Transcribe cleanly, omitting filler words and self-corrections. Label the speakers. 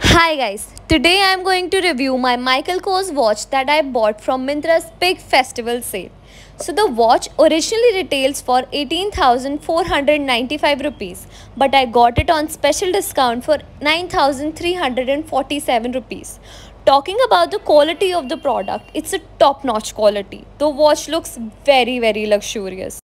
Speaker 1: Hi guys, today I am going to review my Micheal Kors watch that I bought from Myntra's big festival sale. So the watch originally retails for 18,495 rupees, but I got it on special discount for 9,347 rupees. Talking about the quality of the product, it's a top-notch quality. The watch looks very luxurious.